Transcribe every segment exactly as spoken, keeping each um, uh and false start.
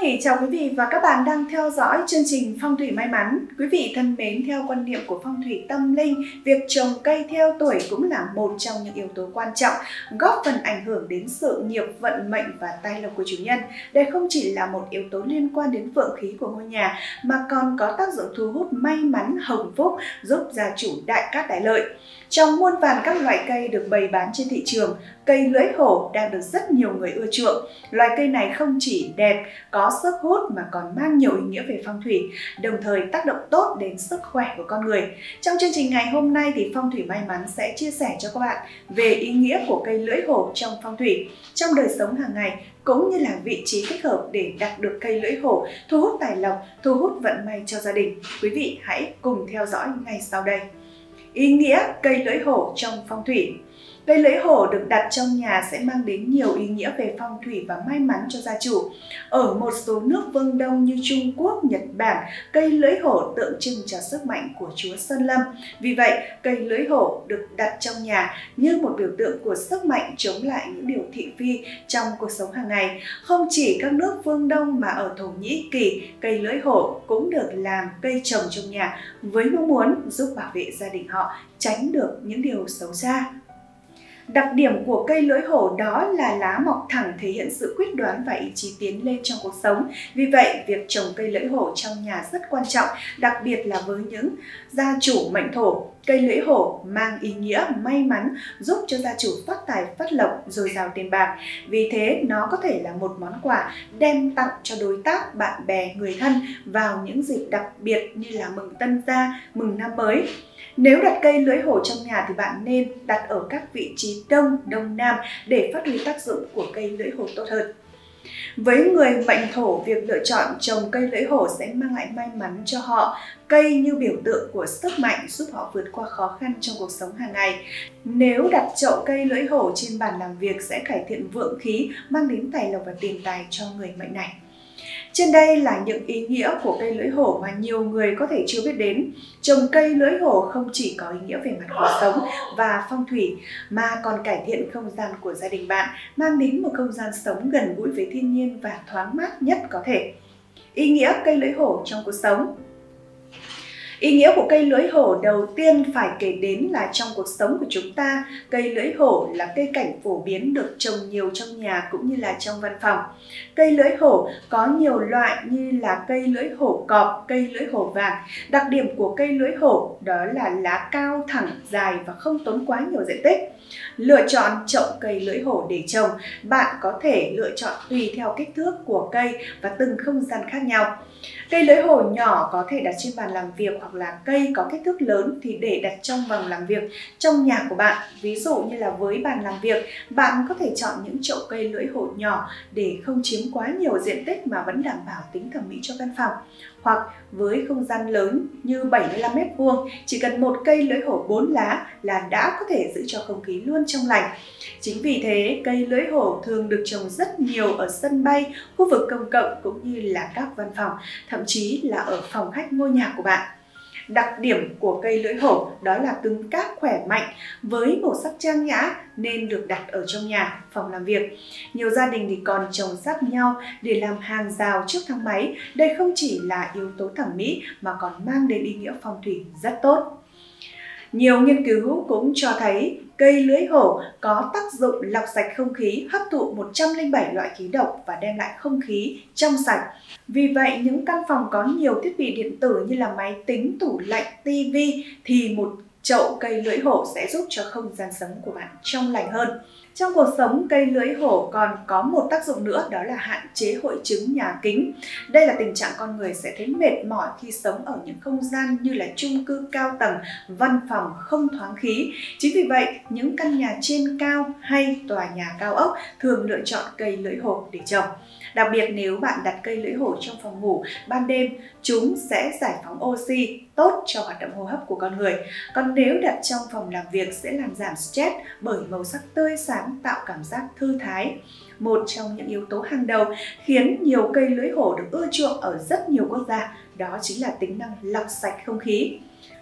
hỷ chào quý vị và các bạn đang theo dõi chương trình Phong thủy may mắn. Quý vị thân mến, theo quan niệm của phong thủy tâm linh, việc trồng cây theo tuổi cũng là một trong những yếu tố quan trọng góp phần ảnh hưởng đến sự nghiệp, vận mệnh và tài lộc của chủ nhân. Đây không chỉ là một yếu tố liên quan đến vượng khí của ngôi nhà mà còn có tác dụng thu hút may mắn, hồng phúc, giúp gia chủ đại cát đại lợi. Trong muôn vàn các loại cây được bày bán trên thị trường, cây lưỡi hổ đang được rất nhiều người ưa chuộng. Loài cây này không chỉ đẹp, có sức hút mà còn mang nhiều ý nghĩa về phong thủy, đồng thời tác động tốt đến sức khỏe của con người. Trong chương trình ngày hôm nay thì Phong thủy may mắn sẽ chia sẻ cho các bạn về ý nghĩa của cây lưỡi hổ trong phong thủy, trong đời sống hàng ngày, cũng như là vị trí thích hợp để đặt được cây lưỡi hổ, thu hút tài lộc, thu hút vận may cho gia đình. Quý vị hãy cùng theo dõi ngay sau đây. Ý nghĩa cây lưỡi hổ trong phong thủy. Cây lưỡi hổ được đặt trong nhà sẽ mang đến nhiều ý nghĩa về phong thủy và may mắn cho gia chủ. Ở một số nước phương Đông như Trung Quốc, Nhật Bản, cây lưỡi hổ tượng trưng cho sức mạnh của Chúa Sơn Lâm. Vì vậy, cây lưỡi hổ được đặt trong nhà như một biểu tượng của sức mạnh chống lại những điều thị phi trong cuộc sống hàng ngày. Không chỉ các nước phương Đông mà ở Thổ Nhĩ Kỳ, cây lưỡi hổ cũng được làm cây trồng trong nhà với mong muốn giúp bảo vệ gia đình họ tránh được những điều xấu xa. Đặc điểm của cây lưỡi hổ đó là lá mọc thẳng, thể hiện sự quyết đoán và ý chí tiến lên trong cuộc sống. Vì vậy, việc trồng cây lưỡi hổ trong nhà rất quan trọng, đặc biệt là với những gia chủ mệnh thổ. Cây lưỡi hổ mang ý nghĩa may mắn, giúp cho gia chủ phát tài phát lộc, dồi dào tiền bạc. Vì thế, nó có thể là một món quà đem tặng cho đối tác, bạn bè, người thân vào những dịp đặc biệt như là mừng tân gia, mừng năm mới. Nếu đặt cây lưỡi hổ trong nhà thì bạn nên đặt ở các vị trí đông, đông nam để phát huy tác dụng của cây lưỡi hổ tốt hơn. Với người mệnh thổ, việc lựa chọn trồng cây lưỡi hổ sẽ mang lại may mắn cho họ. Cây như biểu tượng của sức mạnh giúp họ vượt qua khó khăn trong cuộc sống hàng ngày. Nếu đặt chậu cây lưỡi hổ trên bàn làm việc sẽ cải thiện vượng khí, mang đến tài lộc và tiền tài cho người mệnh này. Trên đây là những ý nghĩa của cây lưỡi hổ mà nhiều người có thể chưa biết đến. Trồng cây lưỡi hổ không chỉ có ý nghĩa về mặt cuộc sống và phong thủy mà còn cải thiện không gian của gia đình bạn, mang đến một không gian sống gần gũi với thiên nhiên và thoáng mát nhất có thể. Ý nghĩa cây lưỡi hổ trong cuộc sống. Ý nghĩa của cây lưỡi hổ đầu tiên phải kể đến là trong cuộc sống của chúng ta, cây lưỡi hổ là cây cảnh phổ biến được trồng nhiều trong nhà cũng như là trong văn phòng. Cây lưỡi hổ có nhiều loại như là cây lưỡi hổ cọp, cây lưỡi hổ vàng. Đặc điểm của cây lưỡi hổ đó là lá cao, thẳng, dài và không tốn quá nhiều diện tích. Lựa chọn chậu cây lưỡi hổ để trồng, bạn có thể lựa chọn tùy theo kích thước của cây và từng không gian khác nhau. Cây lưỡi hổ nhỏ có thể đặt trên bàn làm việc hoặc là cây có kích thước lớn thì để đặt trong phòng làm việc trong nhà của bạn. Ví dụ như là với bàn làm việc, bạn có thể chọn những chậu cây lưỡi hổ nhỏ để không chiếm quá nhiều diện tích mà vẫn đảm bảo tính thẩm mỹ cho căn phòng. Hoặc với không gian lớn như bảy mươi lăm mét vuông, chỉ cần một cây lưỡi hổ bốn lá là đã có thể giữ cho không khí luôn trong lành. Chính vì thế, cây lưỡi hổ thường được trồng rất nhiều ở sân bay, khu vực công cộng cũng như là các văn phòng, thậm chí là ở phòng khách ngôi nhà của bạn. Đặc điểm của cây lưỡi hổ đó là cứng cáp, khỏe mạnh với màu sắc trang nhã nên được đặt ở trong nhà, phòng làm việc. Nhiều gia đình thì còn trồng sát nhau để làm hàng rào trước thang máy. Đây không chỉ là yếu tố thẩm mỹ mà còn mang đến ý nghĩa phong thủy rất tốt. Nhiều nghiên cứu cũng cho thấy cây lưỡi hổ có tác dụng lọc sạch không khí, hấp thụ một trăm lẻ bảy loại khí độc và đem lại không khí trong sạch. Vì vậy, những căn phòng có nhiều thiết bị điện tử như là máy tính, tủ lạnh, tivi thì một chậu cây lưỡi hổ sẽ giúp cho không gian sống của bạn trong lành hơn. Trong cuộc sống, cây lưỡi hổ còn có một tác dụng nữa đó là hạn chế hội chứng nhà kính. Đây là tình trạng con người sẽ thấy mệt mỏi khi sống ở những không gian như là chung cư cao tầng, văn phòng không thoáng khí. Chính vì vậy, những căn nhà trên cao hay tòa nhà cao ốc thường lựa chọn cây lưỡi hổ để trồng. Đặc biệt nếu bạn đặt cây lưỡi hổ trong phòng ngủ ban đêm, chúng sẽ giải phóng oxy tốt cho hoạt động hô hấp của con người. Còn nếu đặt trong phòng làm việc sẽ làm giảm stress bởi màu sắc tươi sáng tạo cảm giác thư thái. Một trong những yếu tố hàng đầu khiến nhiều cây lưỡi hổ được ưa chuộng ở rất nhiều quốc gia đó chính là tính năng lọc sạch không khí.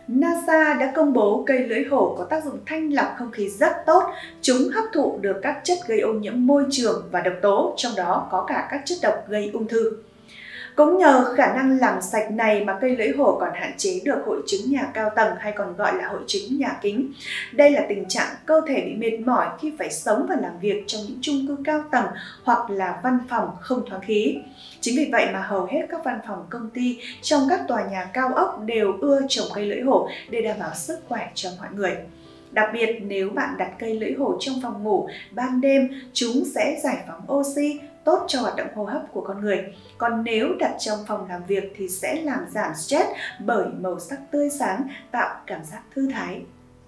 NASA đã công bố cây lưỡi hổ có tác dụng thanh lọc không khí rất tốt. Chúng hấp thụ được các chất gây ô nhiễm môi trường và độc tố, trong đó có cả các chất độc gây ung thư. Cũng nhờ khả năng làm sạch này mà cây lưỡi hổ còn hạn chế được hội chứng nhà cao tầng hay còn gọi là hội chứng nhà kính. Đây là tình trạng cơ thể bị mệt mỏi khi phải sống và làm việc trong những chung cư cao tầng hoặc là văn phòng không thoáng khí. Chính vì vậy mà hầu hết các văn phòng công ty trong các tòa nhà cao ốc đều ưa trồng cây lưỡi hổ để đảm bảo sức khỏe cho mọi người. Đặc biệt nếu bạn đặt cây lưỡi hổ trong phòng ngủ, ban đêm chúng sẽ giải phóng oxy, tốt cho hoạt động hô hấp của con người. Còn nếu đặt trong phòng làm việc thì sẽ làm giảm stress bởi màu sắc tươi sáng, tạo cảm giác thư thái.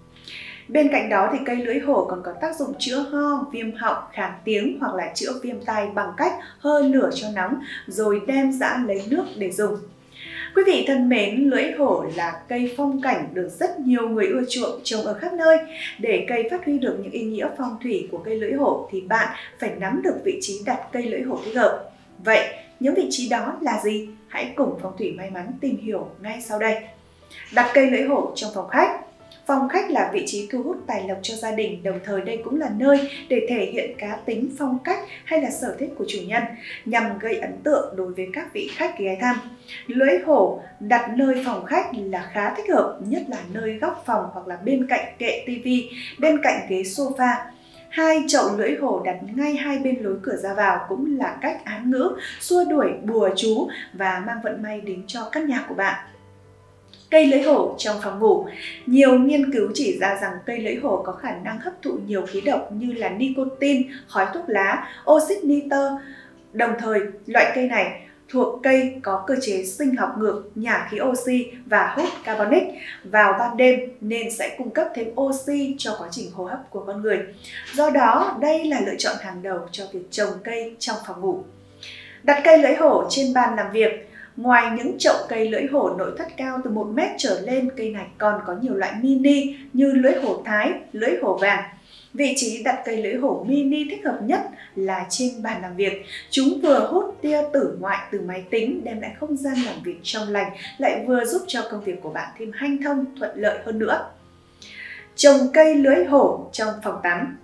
Bên cạnh đó thì cây lưỡi hổ còn có tác dụng chữa ho, viêm họng, khàn tiếng hoặc là chữa viêm tai bằng cách hơ lửa cho nóng rồi đem giã lấy nước để dùng. Quý vị thân mến, lưỡi hổ là cây phong cảnh được rất nhiều người ưa chuộng trồng ở khắp nơi. Để cây phát huy được những ý nghĩa phong thủy của cây lưỡi hổ thì bạn phải nắm được vị trí đặt cây lưỡi hổ thích hợp. Vậy, những vị trí đó là gì? Hãy cùng Phong thủy may mắn tìm hiểu ngay sau đây. Đặt cây lưỡi hổ trong phòng khách. Phòng khách là vị trí thu hút tài lộc cho gia đình, đồng thời đây cũng là nơi để thể hiện cá tính, phong cách hay là sở thích của chủ nhân, nhằm gây ấn tượng đối với các vị khách ghé thăm. Lưỡi hổ đặt nơi phòng khách là khá thích hợp, nhất là nơi góc phòng hoặc là bên cạnh kệ tivi, bên cạnh ghế sofa. Hai chậu lưỡi hổ đặt ngay hai bên lối cửa ra vào cũng là cách án ngữ, xua đuổi bùa chú và mang vận may đến cho căn nhà của bạn. Cây lưỡi hổ trong phòng ngủ. Nhiều nghiên cứu chỉ ra rằng cây lưỡi hổ có khả năng hấp thụ nhiều khí độc như là nicotine, khói thuốc lá, oxit nitơ. Đồng thời, loại cây này thuộc cây có cơ chế sinh học ngược, nhả khí oxy và hút carbonic vào ban đêm nên sẽ cung cấp thêm oxy cho quá trình hô hấp của con người. Do đó, đây là lựa chọn hàng đầu cho việc trồng cây trong phòng ngủ. Đặt cây lưỡi hổ trên bàn làm việc. Ngoài những chậu cây lưỡi hổ nội thất cao từ một mét trở lên, cây này còn có nhiều loại mini như lưỡi hổ Thái, lưỡi hổ vàng. Vị trí đặt cây lưỡi hổ mini thích hợp nhất là trên bàn làm việc. Chúng vừa hút tia tử ngoại từ máy tính, đem lại không gian làm việc trong lành, lại vừa giúp cho công việc của bạn thêm hanh thông, thuận lợi hơn nữa. Trồng cây lưỡi hổ trong phòng tắm.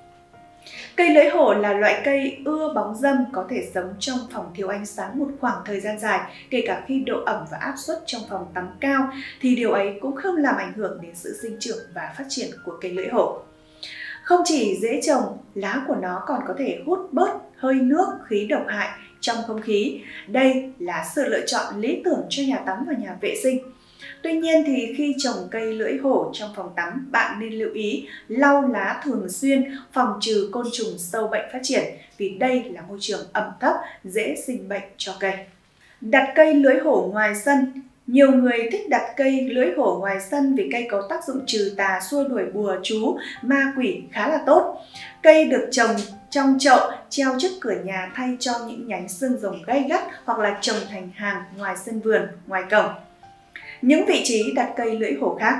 Cây lưỡi hổ là loại cây ưa bóng râm, có thể sống trong phòng thiếu ánh sáng một khoảng thời gian dài, kể cả khi độ ẩm và áp suất trong phòng tắm cao, thì điều ấy cũng không làm ảnh hưởng đến sự sinh trưởng và phát triển của cây lưỡi hổ. Không chỉ dễ trồng, lá của nó còn có thể hút bớt hơi nước, khí độc hại trong không khí. Đây là sự lựa chọn lý tưởng cho nhà tắm và nhà vệ sinh. Tuy nhiên thì khi trồng cây lưỡi hổ trong phòng tắm, bạn nên lưu ý lau lá thường xuyên, phòng trừ côn trùng sâu bệnh phát triển, vì đây là môi trường ẩm thấp, dễ sinh bệnh cho cây. Đặt cây lưỡi hổ ngoài sân. Nhiều người thích đặt cây lưỡi hổ ngoài sân vì cây có tác dụng trừ tà, xua đuổi bùa chú, ma quỷ khá là tốt. Cây được trồng trong chậu, treo trước cửa nhà thay cho những nhánh xương rồng gay gắt hoặc là trồng thành hàng ngoài sân vườn, ngoài cổng. Những vị trí đặt cây lưỡi hổ khác.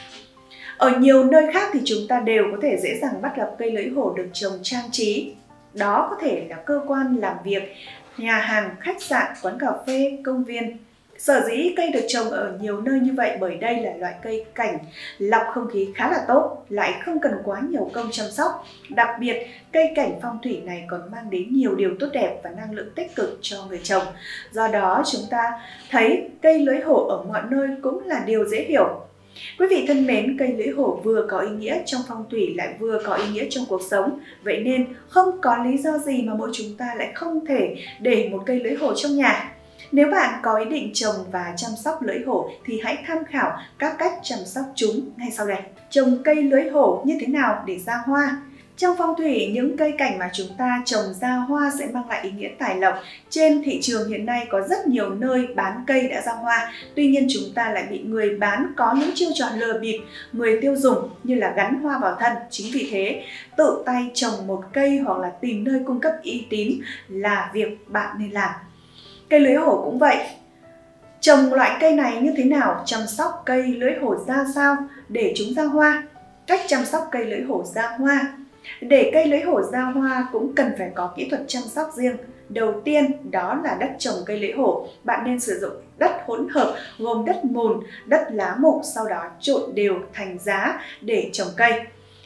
Ở nhiều nơi khác thì chúng ta đều có thể dễ dàng bắt gặp cây lưỡi hổ được trồng trang trí. Đó có thể là cơ quan làm việc, nhà hàng, khách sạn, quán cà phê, công viên. Sở dĩ cây được trồng ở nhiều nơi như vậy bởi đây là loại cây cảnh lọc không khí khá là tốt, lại không cần quá nhiều công chăm sóc. Đặc biệt, cây cảnh phong thủy này còn mang đến nhiều điều tốt đẹp và năng lượng tích cực cho người trồng. Do đó, chúng ta thấy cây lưỡi hổ ở mọi nơi cũng là điều dễ hiểu. Quý vị thân mến, cây lưỡi hổ vừa có ý nghĩa trong phong thủy lại vừa có ý nghĩa trong cuộc sống. Vậy nên không có lý do gì mà mỗi chúng ta lại không thể để một cây lưỡi hổ trong nhà. Nếu bạn có ý định trồng và chăm sóc lưỡi hổ thì hãy tham khảo các cách chăm sóc chúng ngay sau đây. Trồng cây lưỡi hổ như thế nào để ra hoa? Trong phong thủy, những cây cảnh mà chúng ta trồng ra hoa sẽ mang lại ý nghĩa tài lộc. Trên thị trường hiện nay có rất nhiều nơi bán cây đã ra hoa. Tuy nhiên chúng ta lại bị người bán có những chiêu trò lừa bịp người tiêu dùng như là gắn hoa vào thân. Chính vì thế, tự tay trồng một cây hoặc là tìm nơi cung cấp uy tín là việc bạn nên làm. Cây lưỡi hổ cũng vậy. Trồng loại cây này như thế nào? Chăm sóc cây lưỡi hổ ra sao để chúng ra hoa? Cách chăm sóc cây lưỡi hổ ra hoa. Để cây lưỡi hổ ra hoa cũng cần phải có kỹ thuật chăm sóc riêng. Đầu tiên đó là đất trồng cây lưỡi hổ. Bạn nên sử dụng đất hỗn hợp gồm đất mùn, đất lá mục, sau đó trộn đều thành giá để trồng cây.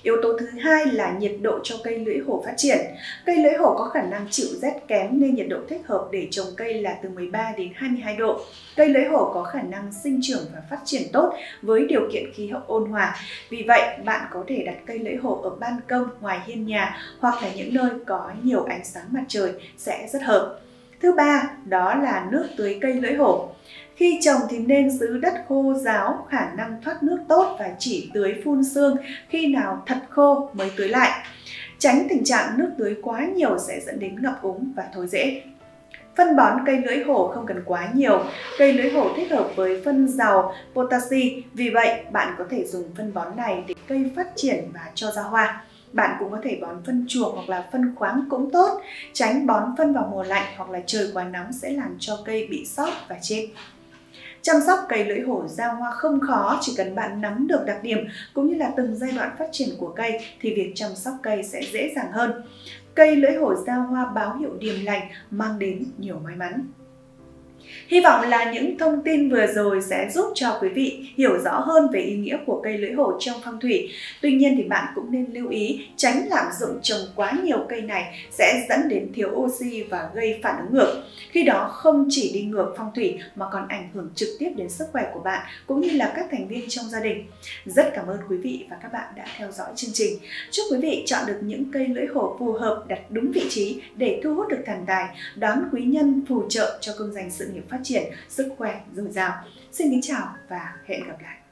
Yếu tố thứ hai là nhiệt độ cho cây lưỡi hổ phát triển. Cây lưỡi hổ có khả năng chịu rét kém nên nhiệt độ thích hợp để trồng cây là từ mười ba đến hai mươi hai độ. Cây lưỡi hổ có khả năng sinh trưởng và phát triển tốt với điều kiện khí hậu ôn hòa. Vì vậy, bạn có thể đặt cây lưỡi hổ ở ban công, ngoài hiên nhà hoặc là những nơi có nhiều ánh sáng mặt trời sẽ rất hợp. Thứ ba, đó là nước tưới cây lưỡi hổ. Khi trồng thì nên giữ đất khô ráo, khả năng thoát nước tốt và chỉ tưới phun sương khi nào thật khô mới tưới lại. Tránh tình trạng nước tưới quá nhiều sẽ dẫn đến ngập úng và thối rễ. Phân bón cây lưỡi hổ không cần quá nhiều. Cây lưỡi hổ thích hợp với phân giàu potassium, vì vậy bạn có thể dùng phân bón này để cây phát triển và cho ra hoa. Bạn cũng có thể bón phân chuồng hoặc là phân khoáng cũng tốt. Tránh bón phân vào mùa lạnh hoặc là trời quá nóng sẽ làm cho cây bị sót và chết. Chăm sóc cây lưỡi hổ ra hoa không khó, chỉ cần bạn nắm được đặc điểm cũng như là từng giai đoạn phát triển của cây thì việc chăm sóc cây sẽ dễ dàng hơn. Cây lưỡi hổ ra hoa báo hiệu điềm lành, mang đến nhiều may mắn. Hy vọng là những thông tin vừa rồi sẽ giúp cho quý vị hiểu rõ hơn về ý nghĩa của cây lưỡi hổ trong phong thủy. Tuy nhiên thì bạn cũng nên lưu ý tránh lạm dụng trồng quá nhiều cây này sẽ dẫn đến thiếu oxy và gây phản ứng ngược. Khi đó không chỉ đi ngược phong thủy mà còn ảnh hưởng trực tiếp đến sức khỏe của bạn cũng như là các thành viên trong gia đình. Rất cảm ơn quý vị và các bạn đã theo dõi chương trình. Chúc quý vị chọn được những cây lưỡi hổ phù hợp, đặt đúng vị trí để thu hút được thần tài, đón quý nhân phù trợ cho công danh sự nghiệp phát triển, sức khỏe dồi dào. Xin kính chào và hẹn gặp lại.